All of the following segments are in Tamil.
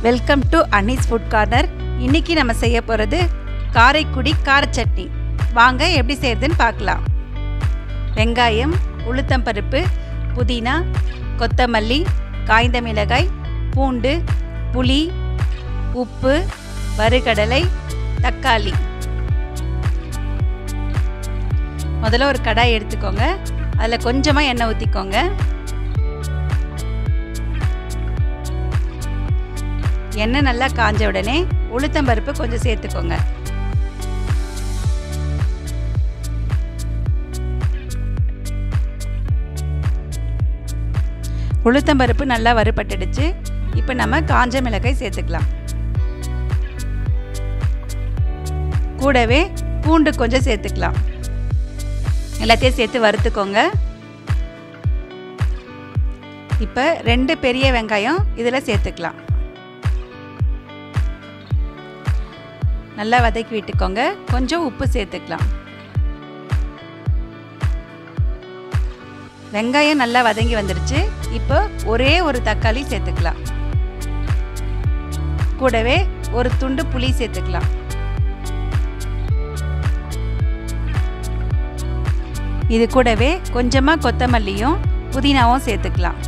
Welcome to Annie's food corner. இன்னைக்கு நம்ம செய்ய போகிறது காரைக்குடி கார சட்னி. வாங்க எப்படி செய்யறதுன்னு பார்க்கலாம். வெங்காயம், உளுத்தம்பருப்பு, புதினா, கொத்தமல்லி, காய்ந்த மிளகாய், பூண்டு, புளி, உப்பு, வறுகடலை, தக்காளி. முதல்ல ஒரு கடாய் எடுத்துக்கோங்க. அதில் கொஞ்சமாக எண்ணெய் ஊற்றிக்கோங்க. எண்ணெய் நல்லா காஞ்ச உடனே உளுத்தம்பருப்பு கொஞ்சம் சேர்த்துக்கோங்க. உளுத்தம்பருப்பு நல்லா வறுபட்டுடுச்சு. இப்போ நம்ம காஞ்ச மிளகாய் சேர்த்துக்கலாம். கூடவே பூண்டு கொஞ்சம் சேர்த்துக்கலாம். எல்லாத்தையும் சேர்த்து வறுத்துக்கோங்க. இப்போ 2 பெரிய வெங்காயம் இதில் சேர்த்துக்கலாம். நல்லா வதக்கி விட்டுக்கோங்க. கொஞ்சம் உப்பு சேர்த்துக்கலாம். வெங்காயம் நல்லா வதங்கி வந்துருச்சு. இப்போ ஒரே ஒரு தக்காளி சேர்த்துக்கலாம். கூடவே ஒரு துண்டு புளி சேர்த்துக்கலாம். இது கூடவே கொஞ்சமாக கொத்தமல்லியும் புதினாவும் சேர்த்துக்கலாம்.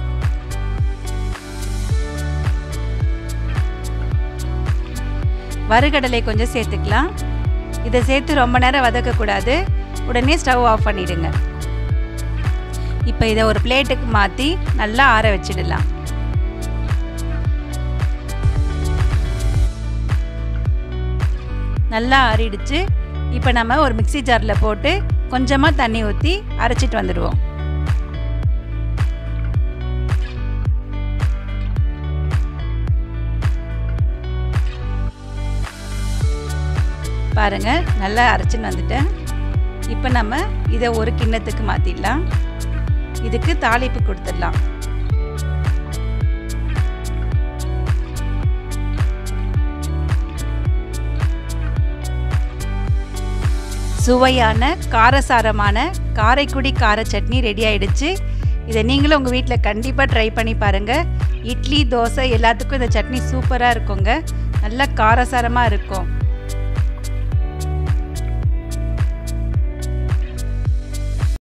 வறுகடலை கொஞ்சம் சேர்த்துக்கலாம். இதை சேர்த்து ரொம்ப நேரம் வதக்கக்கூடாது. உடனே ஸ்டவ் ஆஃப் பண்ணிடுங்க. இப்போ இதை ஒரு பிளேட்டுக்கு மாற்றி நல்லா ஆற வச்சிடலாம். நல்லா ஆறிடுச்சு. இப்போ நம்ம ஒரு மிக்ஸி ஜாரில் போட்டு கொஞ்சமாக தண்ணி ஊற்றி அரைச்சிட்டு வந்துடுவோம். பாருங்க, நல்லா அரைச்சின்னு வந்துட்டேன். இப்போ நம்ம இதை ஒரு கிண்ணத்துக்கு மாற்றிடலாம். இதுக்கு தாளிப்பு கொடுத்துடலாம். சுவையான காரசாரமான காரைக்குடி கார சட்னி ரெடி ஆயிடுச்சு. இதை நீங்களும் உங்கள் வீட்டில் கண்டிப்பாக ட்ரை பண்ணி பாருங்கள். இட்லி, தோசை எல்லாத்துக்கும் இந்த சட்னி சூப்பராக இருக்குங்க. நல்லா காரசாரமாக இருக்கும்.